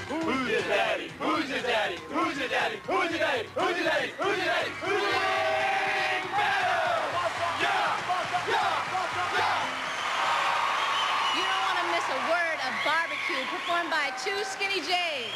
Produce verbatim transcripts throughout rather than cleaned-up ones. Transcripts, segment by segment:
Who's your daddy? Who's your daddy? Who's your daddy? Who's your daddy? Who's your daddy? Who's your daddy? Who's your daddy? You don't want to miss a word of B B Q performed by two Skinnee Jays.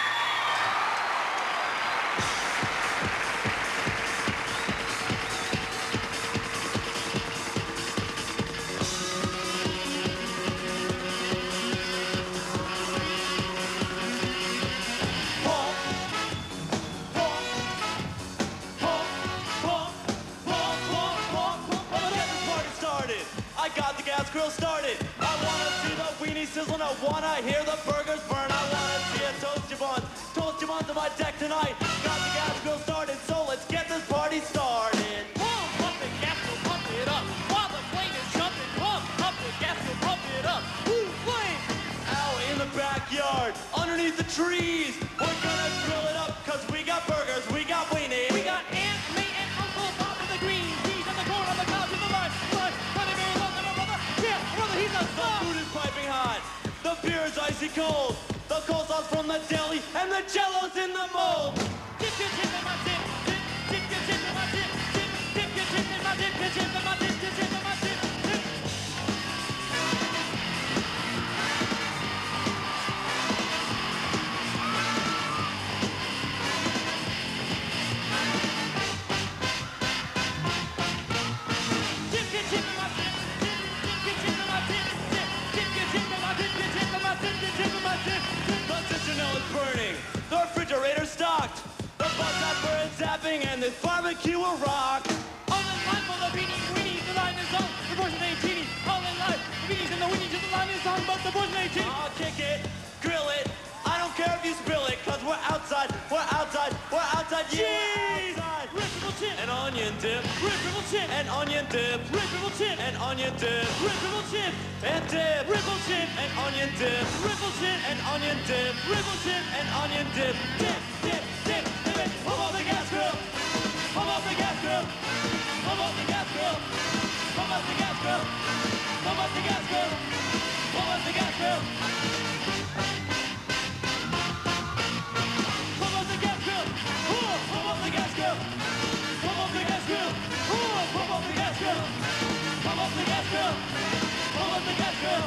I got the gas grill started. I wanna see the weenie sizzling. I wanna hear the burgers burn. I wanna see a toasty buns. Toasty buns on my deck tonight. Got the gas grill started, so let's get this party started. Pump up the gas grill, pump it up. While the flame is jumping, pump up the gas grill, pump it up. Ooh, flame! Out in the backyard, underneath the trees, we're gonna grill it up, cause we got burgers, we got weenies. We got Aunt May and Uncle Bob with the green peas on the corner of the couch in the line. Line, honey, Mary, love, and my brother. Yeah, brother, he's a The food is piping hot, the beer is icy cold, the coleslaw's from the deli, and the jello's in the mold. Dip your chip in my dip, dip, dip your chip in my dip, dip, dip your chip in my dip, your chip in my dip, your chip in my dip, dip. Dip your chip in my dip, dip, dip your chip in my dip, dip, dip your chip in my dip, your chip in my dip, your chip in my dip, dip. The citronelle is burning, the refrigerator's stocked, the buzz zapper is zapping, and this barbecue will rock. All in line for the beanie, weenie, the line is on. The boys and eighteen, all in line. The beanies and the weenies, the line is on, but the boys and eighteen. I'll kick it, grill it, I don't care if you spill it, cause we're outside, we're outside, we're outside, yeah! Outside. Ripple chip, An onion dip, ripple chip, an onion dip, ripple chip, an onion dip, ripple chip, and dip, ripple chip, an onion dip, ripple chip, an onion dip, ripple chip, an onion dip, dip, dip, dip, dip. Pump up the gas grill, pump up the gas grill, pump up the gas grill, pump up the gas grill, pump up the gas grill, pump up the gas grill. Pump up the gas grill, ooh, pump up the gas grill, pump up the gas grill, ooh, pump up the gas grill, pump up the gas grill, pump up the gas grill.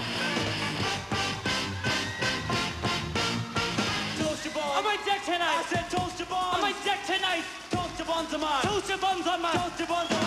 Toast your buns. On my deck tonight. I said toast your buns. On my deck tonight. Toast your buns on mine. Toast your buns on mine. Toast your buns on